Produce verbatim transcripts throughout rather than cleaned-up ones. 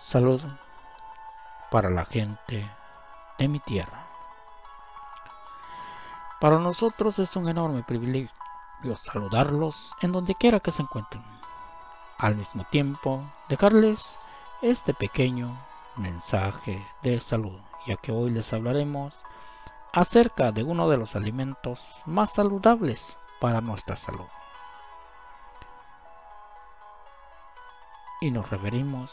Salud para la gente de mi tierra. Para nosotros es un enorme privilegio saludarlos en donde quiera que se encuentren. Al mismo tiempo, dejarles este pequeño mensaje de salud, ya que hoy les hablaremos acerca de uno de los alimentos más saludables para nuestra salud. Y nos referimos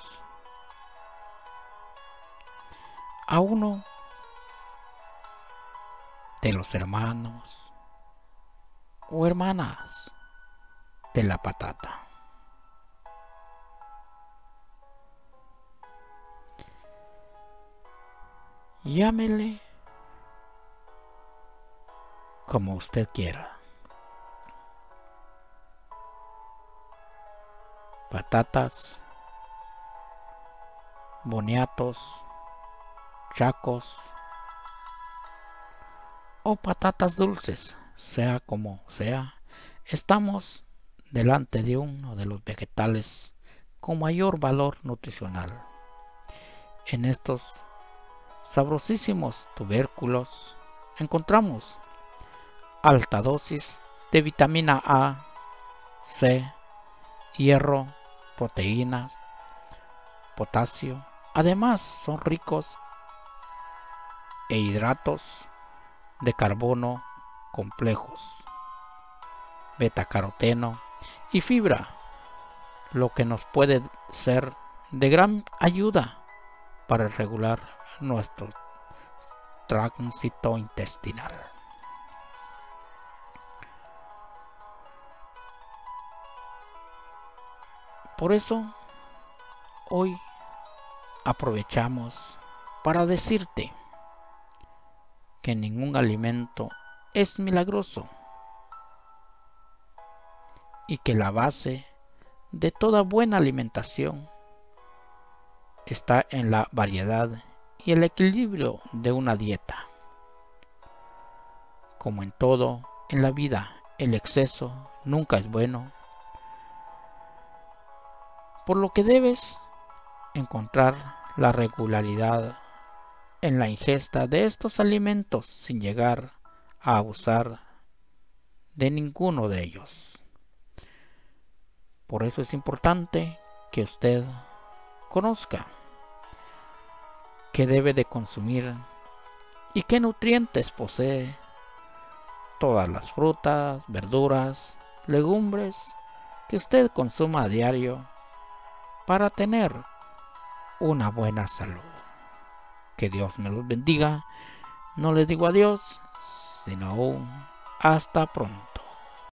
a uno de los hermanos o hermanas de la patata. Llámele como usted quiera. Patatas, boniatos, chacos o patatas dulces, sea como sea, estamos delante de uno de los vegetales con mayor valor nutricional. En estos sabrosísimos tubérculos encontramos alta dosis de vitamina A, C, hierro, proteínas, potasio. Además son ricos e hidratos de carbono complejos, betacaroteno y fibra, lo que nos puede ser de gran ayuda para regular nuestro tránsito intestinal. Por eso, hoy aprovechamos para decirte que ningún alimento es milagroso y que la base de toda buena alimentación está en la variedad y el equilibrio de una dieta. Como en todo en la vida, el exceso nunca es bueno, por lo que debes encontrar la regularidad en la ingesta de estos alimentos sin llegar a abusar de ninguno de ellos. Por eso es importante que usted conozca qué debe de consumir y qué nutrientes posee todas las frutas, verduras, legumbres que usted consuma a diario para tener una buena salud. Que Dios me los bendiga. No les digo adiós, sino aún hasta pronto.